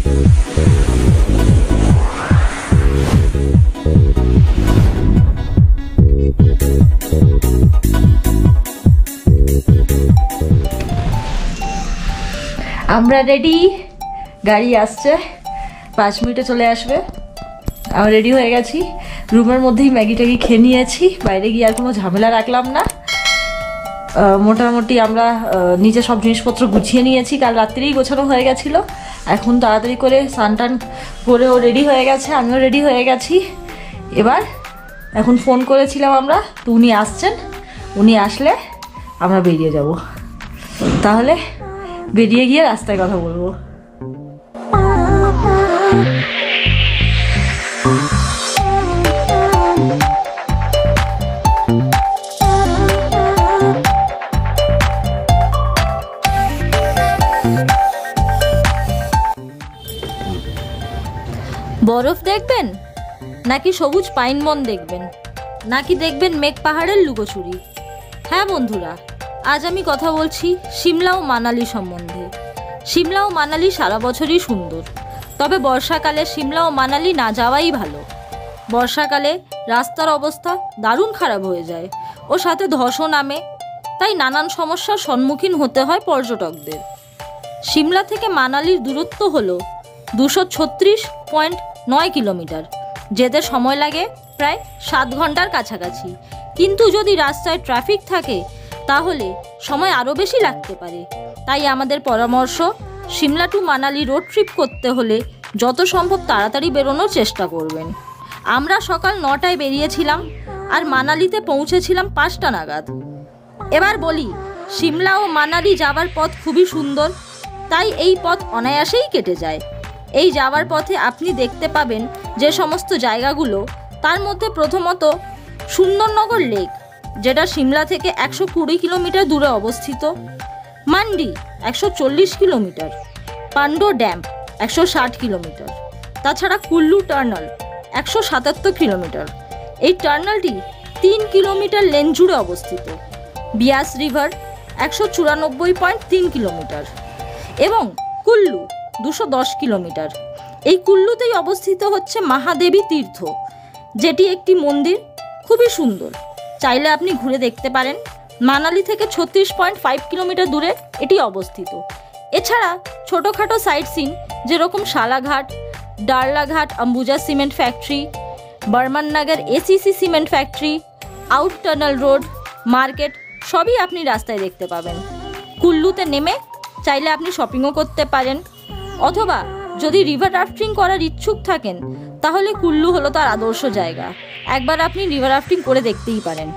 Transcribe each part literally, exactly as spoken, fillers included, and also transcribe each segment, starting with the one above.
আমরা রেডি, গাড়ি আসছে, পাঁচ মিনিটে চলে আসবে। আমরা রেডি হয়ে গেছি, রুমের মধ্যেই ম্যাগি ট্যাগি খেয়ে নিয়েছি, বাইরে গিয়ে আর কোনো ঝামেলা রাখলাম না। মোটামুটি আমরা নিচে সব জিনিসপত্র গুছিয়ে নিয়েছি, কাল রাত্রেই গোছানো হয়ে গেছিলো। এখন তাড়াতাড়ি করে স্নান টান করে ও রেডি হয়ে গেছে, আমিও রেডি হয়ে গেছি। এবার এখন ফোন করেছিলাম আমরা, তো উনি আসছেন, উনি আসলে আমরা বেরিয়ে যাব। তাহলে বেরিয়ে গিয়ে রাস্তায় কথা বলবো। বরফ দেখবেন নাকি সবুজ পাইন বন দেখবেন, নাকি দেখবেন মেঘ পাহাড়ের লুকোচুরি? হ্যাঁ বন্ধুরা, আজ আমি কথা বলছি সিমলা ও মানালি সম্বন্ধে। সিমলা ও মানালি সারা বছরই সুন্দর, তবে বর্ষাকালে সিমলা ও মানালি না যাওয়াই ভালো। বর্ষাকালে রাস্তার অবস্থা দারুণ খারাপ হয়ে যায় ও সাথে ধসও নামে, তাই নানান সমস্যার সম্মুখীন হতে হয় পর্যটকদের। সিমলা থেকে মানালির দূরত্ব হলো দুশো ছত্রিশ পয়েন্ট নয় কিলোমিটার, যেতে সময় লাগে প্রায় সাত ঘন্টার কাছাকাছি। কিন্তু যদি রাস্তায় ট্রাফিক থাকে তাহলে সময় আরও বেশি লাগতে পারে। তাই আমাদের পরামর্শ, Shimla to Manali road trip করতে হলে যত সম্ভব তাড়াতাড়ি বেরোনোর চেষ্টা করবেন। আমরা সকাল নটায় বেরিয়েছিলাম আর মানালিতে পৌঁছেছিলাম পাঁচটা নাগাদ। এবার বলি, সিমলা ও মানালি যাওয়ার পথ খুবই সুন্দর, তাই এই পথ অনায়াসেই কেটে যায়। এই যাওয়ার পথে আপনি দেখতে পাবেন যে সমস্ত জায়গাগুলো, তার মধ্যে প্রথমত সুন্দরনগর লেক, যেটা সিমলা থেকে একশো কুড়ি কিলোমিটার দূরে অবস্থিত, মান্ডি একশো চল্লিশ কিলোমিটার, পান্ডো ড্যাম একশো ষাট কিলোমিটার, তাছাড়া কুল্লু টার্নাল একশো সাতাত্তর কিলোমিটার। এই টার্নালটি তিন কিলোমিটার লেন জুড়ে অবস্থিত। বিয়াস রিভার একশো চুরানব্বই পয়েন্ট তিন কিলোমিটার এবং কুল্লু দুশো দশ কিলোমিটার। এই কুল্লুতেই অবস্থিত হচ্ছে মহাদেবী তীর্থ, যেটি একটি মন্দির, খুবই সুন্দর, চাইলে আপনি ঘুরে দেখতে পারেন। মানালি থেকে ছত্রিশ পয়েন্ট ফাইভ কিলোমিটার দূরে এটি অবস্থিত। এছাড়া ছোটোখাটো সাইট সিন যেরকম Shalaghat, Darlaghat Ambuja cement factory, Barmannagar ACC cement factory, out টার্নাল রোড, মার্কেট সবই আপনি রাস্তায় দেখতে পাবেন। কুল্লুতে নেমে চাইলে আপনি শপিংও করতে পারেন, অথবা যদি রিভার রাফটিং করার ইচ্ছুক থাকেন তাহলে কুল্লু হলো তার আদর্শ জায়গা। একবার আপনি রিভার রাফটিং করে দেখতেই পারেন।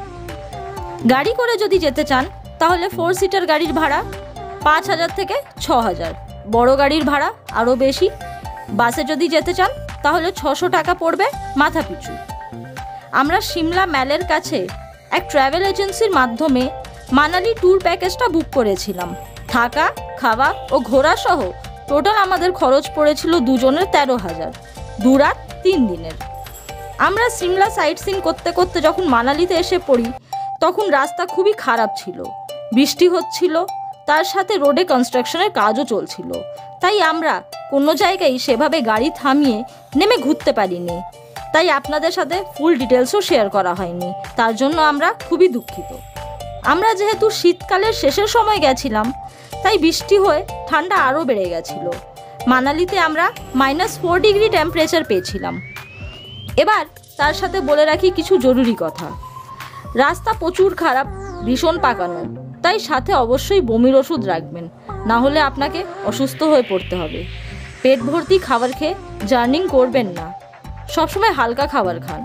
গাড়ি করে যদি যেতে চান তাহলে ফোর সিটার গাড়ির ভাড়া পাঁচ হাজার থেকে ছ হাজার, বড় গাড়ির ভাড়া আরও বেশি। বাসে যদি যেতে চান তাহলে ছশো টাকা পড়বে মাথা পিছু। আমরা সিমলা ম্যালের কাছে এক ট্রাভেল এজেন্সির মাধ্যমে মানালি ট্যুর প্যাকেজটা বুক করেছিলাম। থাকা, খাওয়া ও ঘোরা সহ টোটাল আমাদের খরচ পড়েছিল দুজনের তেরো হাজার, দু রাত তিন দিনের। আমরা সিমলা সাইট সিন করতে করতে যখন মানালিতে এসে পড়ি তখন রাস্তা খুবই খারাপ ছিল, বৃষ্টি হচ্ছিল, তার সাথে রোডে কনস্ট্রাকশনের কাজও চলছিল। তাই আমরা কোনো জায়গায় সেভাবে গাড়ি থামিয়ে নেমে ঘুরতে পারিনি, তাই আপনাদের সাথে ফুল ডিটেলসও শেয়ার করা হয়নি, তার জন্য আমরা খুবই দুঃখিত। আমরা যেহেতু শীতকালের শেষের সময় গেছিলাম তাই বৃষ্টি হয়ে ঠান্ডা আরও বেড়ে গেছিল। মানালিতে আমরা মাইনাস ফোর ডিগ্রি টেম্পারেচার পেয়েছিলাম। এবার তার সাথে বলে রাখি কিছু জরুরি কথা। রাস্তা প্রচুর খারাপ, ভীষণ পাকানো, তাই সাথে অবশ্যই বমির ওষুধ রাখবেন, না হলে আপনাকে অসুস্থ হয়ে পড়তে হবে। পেট ভর্তি খাবার খেয়ে জার্নিং করবেন না, সবসময় হালকা খাবার খান।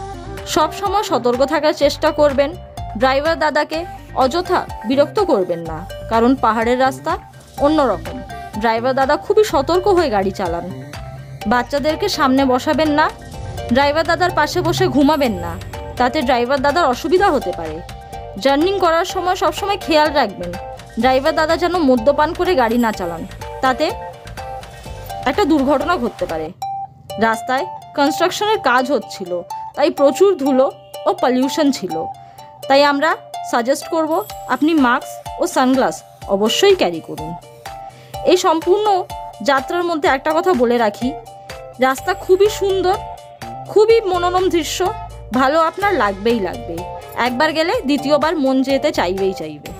সবসময় সতর্ক থাকার চেষ্টা করবেন। ড্রাইভার দাদাকে অযথা বিরক্ত করবেন না, কারণ পাহাড়ের রাস্তা অন্যরকম। ড্রাইভার দাদা খুবই সতর্ক হয়ে গাড়ি চালান। বাচ্চাদেরকে সামনে বসাবেন না, ড্রাইভার দাদার পাশে বসে ঘুমাবেন না, তাতে ড্রাইভার দাদার অসুবিধা হতে পারে। জার্নিং করার সময় সবসময় খেয়াল রাখবেন ড্রাইভার দাদা যেন মদ্যপান করে গাড়ি না চালান, তাতে একটা দুর্ঘটনা ঘটতে পারে। রাস্তায় কনস্ট্রাকশনের কাজ হচ্ছিল, তাই প্রচুর ধুলো ও পলিউশন ছিল, তাই আমরা সাজেস্ট করব আপনি মাস্ক ও সানগ্লাস অবশ্যই ক্যারি করুন। এই সম্পূর্ণ যাত্রার মধ্যে একটা কথা বলে রাখি, রাস্তা খুবই সুন্দর, খুবই মনোরম দৃশ্য, ভালো আপনার লাগবেই লাগবে। একবার গেলে দ্বিতীয়বার মন যেতে চাইবেই চাইবে।